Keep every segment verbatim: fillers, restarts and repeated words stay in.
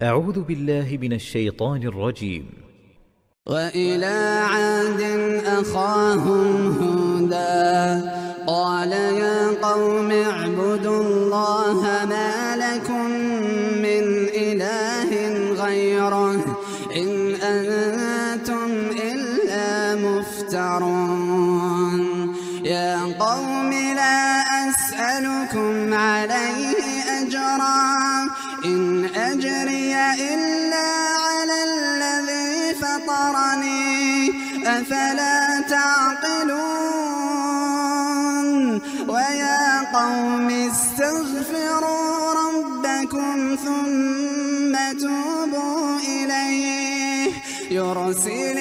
أعوذ بالله من الشيطان الرجيم. وإلى عاد أخاهم هودا قال يا قوم اعبدوا الله ما لكم من إله غيره إن أنتم إلا مفترون. يا قوم لا أسألكم عليه أجرا إن أجري إلا على الذي فطرني أفلا تعقلون. ويا قوم استغفروا ربكم ثم توبوا إليه يرسل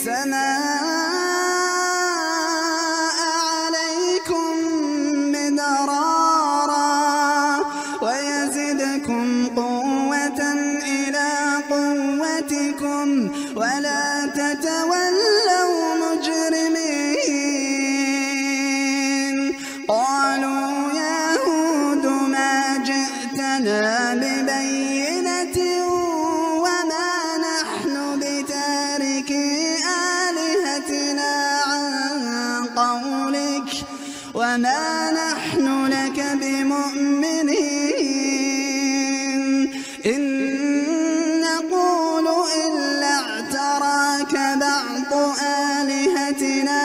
السماء عليكم مدرارا ويزدكم قوة إلى قوتكم ولا تتولوا مجرمين. قالوا يا هود ما جئتنا ببينة وما نحن بتاركي آلهتنا عن قولك وما نحن لك بمؤمنين إن نقول إلا اعتراك بعض آلهتنا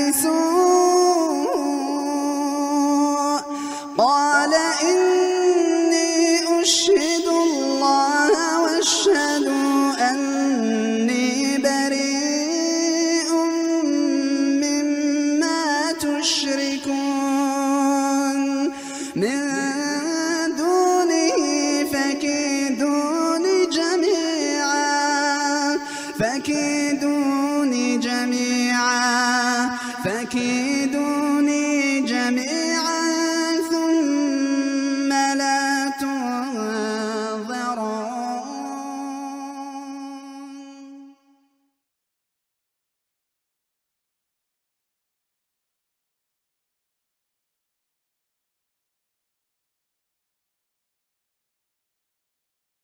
بسوء. قال إني أشهد الله واشهدوا أني بريء مما تشركون من دونه فكيدوني جميعا فكيدوني جميعا فكيدوني